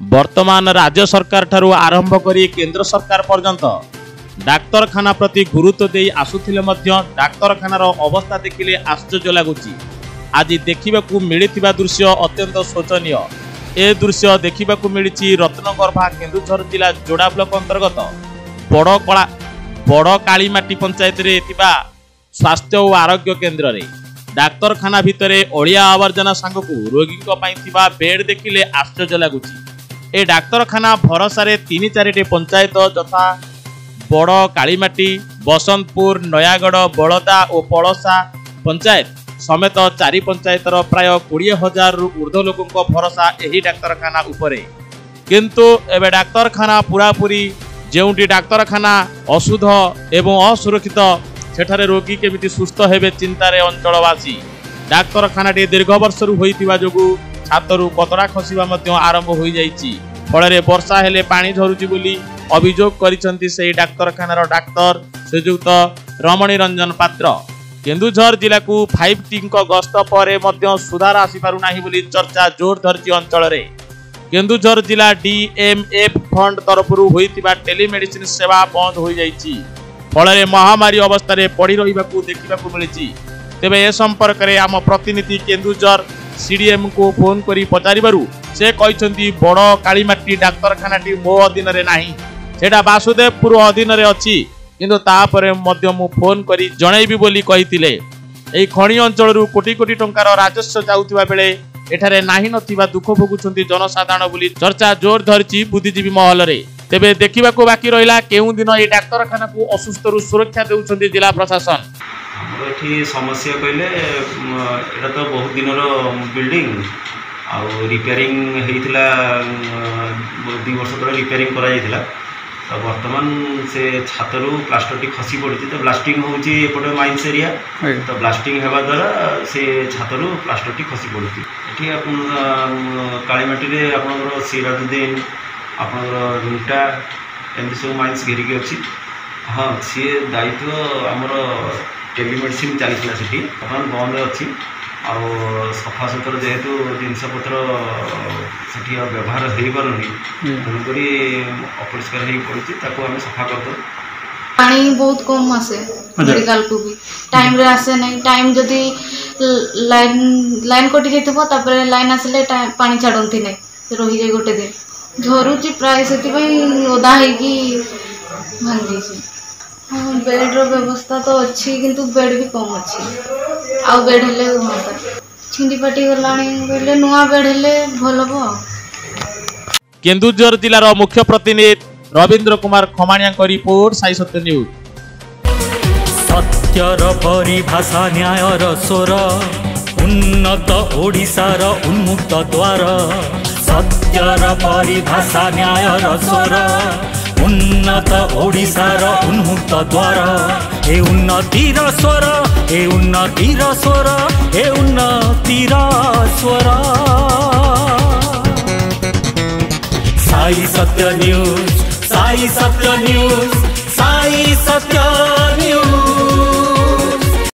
वर्तमान राज्य सरकार ठारू आरंभ करी केंद्र सरकार पर्यंत डाक्तरखाना प्रति गुरुत्व दे आसुथिले मध्य डाक्तरखानार अवस्था देखिले आश्चर्य लगुच। आज देखा मिलता दृश्य अत्यंत शोचनीय। ए दृश्य देखा मिली रत्नगर्भा केन्दुझर जिला जोड़ा ब्लॉक अंतर्गत बड़ कालीमाटी पंचायत रे स्वास्थ्य और आरोग्य केन्द्र रे डाक्तरखाना भितरे अलिया आवर्जना सांगकू रोगी बेड देखिले आश्चर्य लगुच। ए डाक्तरखाना भरोसा 3-4 पंचायत यथा बड़ कालीमाटी, बसंतपुर, नयागढ़, बड़दा और पड़सा पंचायत समेत 4 पंचायतर प्राय 20,000 रु ऊर्ध्व लोकों भरोसा यही डाक्तरखाना उपरे। किंतु एबे डाक्तरखाना पूरापूरी जेउटी डाक्तरखाना अशुद्ध एवं असुरक्षित सेठारे रोगी केमिति सुस्थ हेबे चिंतारे अंचलवासी। डाक्तरखानाटी दीर्घ वर्षरू होइतिबा जोगु छातरू पतरा खसिबा मध्य आरंभ होई जाइछि। फଳରେ वर्षा हेले पानी झरुछि बोली अभियोग करिसंती सेही डाक्तरखानार डाक्तर श्रीजुक्त रमणी रंजन पात्र। केन्दुझर जिला को 5T गस्त पर सुधार आसीपारु नाही बोली चर्चा जोर धरती अंचल रे। केन्दुझर जिला DMF फंड तरफ होइतिबा टेलीमेडिसिन सेवा बंद हो जाइछि। फଳରେ महामारी अवस्था रे पड़ी रहिबाकू देखिबाकू मिलिछि। तेबे ए संपर्क रे आम प्रतिनिधि केन्दुझर CDM को फोन करी पचारिबारु से कहिसंती बड़ कालीमाटी डाक्तरखानाटी मो अधीन रे नाही, सेटा वासुदेवपुर अधीन रे अछि। किंतु तापरे मध्य मु फोन करी जणैबी बोली कहितिले। एई खणी अंचलरू कोटी कोटी टंकार राजस्व जाउतिबा बेले एठारे नाही नथिबा दुख भोगुछंती जनसाधारण बोली चर्चा जोर धरिछि बुद्धिजीवी महल रे। तेबे देखिबाको बाकी रहिला केउ दिन ए डाक्तरखाना को असुस्थरू सुरक्षा देउछंती जिला प्रशासन। एठी समस्या कहले एटा तो बहुत दिनर बिल्डिंग आ रिपेयरिंग हेइथिला 2 वर्ष तले रिपेयरिंग करा जायथिला। तो वर्तमान से छातरू प्लास्टर टी खसी पड़ी तो ब्लास्टिंग होची एपटे माइंस एरिया। तो ब्लास्टिंग हेबा द्वारा से छातरू प्लास्टर टी खसी पड़ी एठी आपन कालीमाटी रे आपनर सिराजुद्दीन आपनर रुंटा एमती सब माइंस घेरिक अछि। हाँ सी दायित्व आमर टेलीमेडिसिन चलता से बंद अच्छी आ सफा सुतर जेहेतु जिनपतर से व्यवहार हो पारुनी तेणुक अपरिष्कार हो पड़ी आम सफा करदे। पानी बहुत कम आसे मेडिकल को भी टाइम रे आसे नहीं। टाइम जदि लाइन कटि जाइए लाइन आसले पानी छाड़ती नहीं रही जाए गोटे दिन झरुची प्राय से ओदा होगी भांगी। हाँ बेड रो व्यवस्था तो अच्छी किंतु बेड भी कम अच्छी आउ बेड हेले हुआ छिंडी पाटी गलाणी बोले नुआ बेड हेले भल हो। केन्दुझर जिलार मुख्य प्रतिनिधि रविंद्र कुमार खमाणिया को रिपोर्ट साई सत्य न्यूज। सत्यर परिभाषा न्यायर स्वर उन्नत ओडिशार उन्मुक्त द्वार। सत्यर परिभाषा न्यायर स्वर उन्नत ओडिशार उन्मुक्त द्वार। ए उन्नतिर स्वर ए उन्नतिर स्वर ए उन्नतिर स्वर। साई सत्य न्यूज साई सत्य न्यूज साई सत्य।